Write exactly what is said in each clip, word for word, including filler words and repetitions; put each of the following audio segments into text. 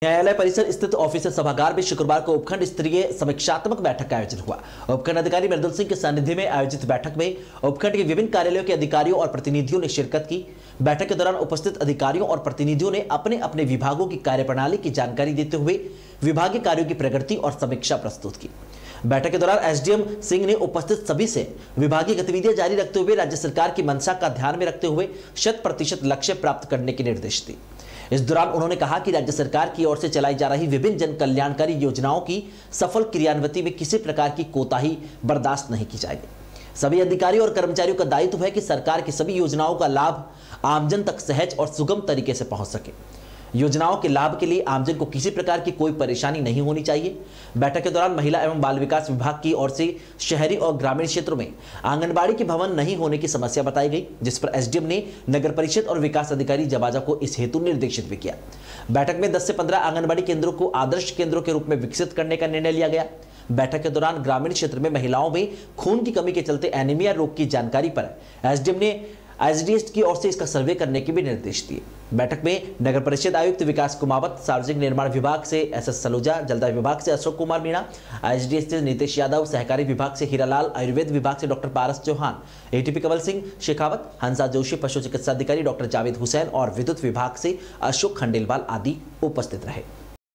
न्यायालय परिसर स्थित ऑफिसर सभागार में शुक्रवार को उपखंड स्तरीय समीक्षात्मक बैठक का आयोजन हुआ। उपखंड अधिकारी मृदुल सिंह के सानिध्य में आयोजित बैठक में उपखंड के विभिन्न कार्यालयों के अधिकारियों और प्रतिनिधियों ने शिरकत की। बैठक के दौरान उपस्थित अधिकारियों और प्रतिनिधियों ने अपने अपने विभागों की कार्यप्रणाली की जानकारी देते हुए विभागीय कार्यों की प्रगति और समीक्षा प्रस्तुत की। बैठक के दौरान एसडीएम सिंह ने उपस्थित सभी से विभागीय गतिविधियां जारी रखते हुए राज्य सरकार की मंशा का ध्यान में रखते हुए शत प्रतिशत लक्ष्य प्राप्त करने के निर्देश दिए। इस दौरान उन्होंने कहा कि राज्य सरकार की ओर से चलाई जा रही विभिन्न जन कल्याणकारी योजनाओं की सफल क्रियान्विति में किसी प्रकार की कोताही बर्दाश्त नहीं की जाएगी। सभी अधिकारियों और कर्मचारियों का दायित्व है कि सरकार की सभी योजनाओं का लाभ आमजन तक सहज और सुगम तरीके से पहुंच सके। योजनाओं के लाभ के लिए आमजन को किसी प्रकार की कोई परेशानी नहीं होनी चाहिए। बैठक के दौरान महिला एवं बाल विकास विभाग की ओर से शहरी और ग्रामीण क्षेत्रों में आंगनबाड़ी के भवन नहीं होने की समस्या बताई गई, जिस पर एसडीएम ने नगर परिषद और विकास अधिकारी जवाजा को इस हेतु निर्देशित भी किया। बैठक में दस से पंद्रह आंगनबाड़ी केंद्रों को आदर्श केंद्रों के रूप में विकसित करने का निर्णय लिया गया। बैठक के दौरान ग्रामीण क्षेत्र में महिलाओं में खून की कमी के चलते एनीमिया रोग की जानकारी पर एसडीएम ने आईजीडीएस की ओर से इसका सर्वे करने के भी निर्देश दिए। बैठक में नगर परिषद आयुक्त विकास कुमावत, सार्वजनिक निर्माण विभाग से एस एस सलूजा, जलदाय विभाग से अशोक कुमार मीणा, आईजीडीएस से नीतीश यादव, सहकारी विभाग से हीरालाल, आयुर्वेद विभाग से डॉक्टर पारस चौहान, एटीपी कंवल सिंह शेखावत, हंसा जोशी, पशु चिकित्सा अधिकारी डॉक्टर जावेद हुसैन और विद्युत विभाग से अशोक खंडेलवाल आदि उपस्थित रहे।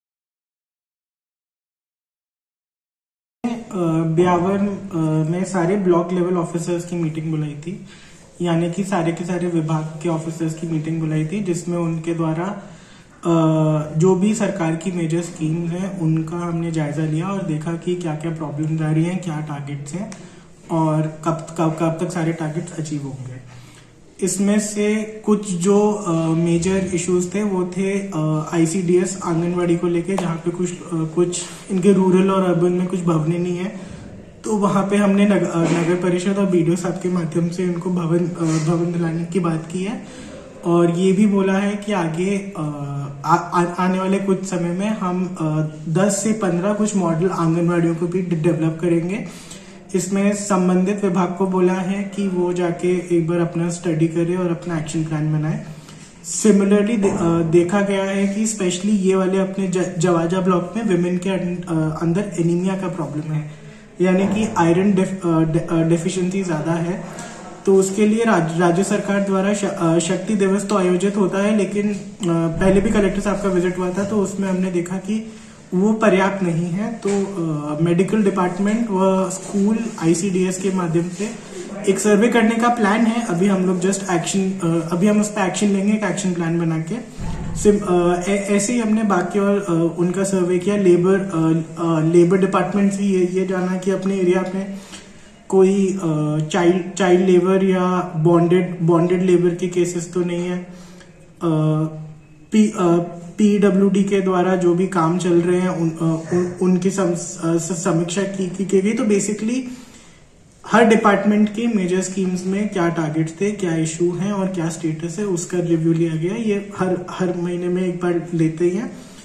ब्यावर में सारे ब्लॉक लेवल ऑफिसर्स की मीटिंग बुलाई थी, यानी कि सारे के सारे विभाग के ऑफिसर्स की मीटिंग बुलाई थी, जिसमें उनके द्वारा जो भी सरकार की मेजर स्कीम्स हैं उनका हमने जायजा लिया और देखा कि क्या क्या प्रॉब्लम्स आ रही हैं, क्या टारगेट्स हैं और कब कब कब तक सारे टारगेट्स अचीव होंगे। इसमें से कुछ जो मेजर इश्यूज थे वो थे आईसीडीएस आंगनवाड़ी को लेके, जहाँ पे कुछ कुछ इनके रूरल और अर्बन में कुछ भवनें नहीं है, तो वहां पे हमने नग, नगर परिषद और बीडीओ साहब के माध्यम से उनको भवन भवन दिलाने की बात की है और ये भी बोला है कि आगे आ, आ, आने वाले कुछ समय में हम दस से पंद्रह कुछ मॉडल आंगनवाड़ियों को भी डेवलप करेंगे। इसमें संबंधित विभाग को बोला है कि वो जाके एक बार अपना स्टडी करे और अपना एक्शन प्लान बनाए। सिमिलरली दे, देखा गया है कि स्पेशली ये वाले अपने जवाजा ब्लॉक में विमेन के अंदर एनीमिया का प्रॉब्लम है, यानी कि आयरन डेफिशिएंसी ज्यादा है। तो उसके लिए राज, राज्य सरकार द्वारा शक्ति दिवस तो आयोजित होता है, लेकिन पहले भी कलेक्टर साहब का विजिट हुआ था तो उसमें हमने देखा कि वो पर्याप्त नहीं है। तो मेडिकल डिपार्टमेंट व स्कूल आईसीडीएस के माध्यम से एक सर्वे करने का प्लान है। अभी हम लोग जस्ट एक्शन अभी हम उस पर एक्शन लेंगे, एक एक्शन प्लान बना के। ऐसे ही हमने बाकी और उनका सर्वे किया। लेबर लेबर डिपार्टमेंट से ये ये जाना कि अपने एरिया में कोई चाइल्ड चाइल्ड लेबर या बॉन्डेड बॉन्डेड लेबर के केसेस तो नहीं है। पी पीडब्ल्यूडी के द्वारा जो भी काम चल रहे हैं उन, उन, उनकी सम, समीक्षा की की गई। तो बेसिकली हर डिपार्टमेंट के मेजर स्कीम्स में क्या टारगेट्स थे, क्या इशू हैं और क्या स्टेटस है, उसका रिव्यू लिया गया। ये हर हर महीने में एक बार लेते ही हैं।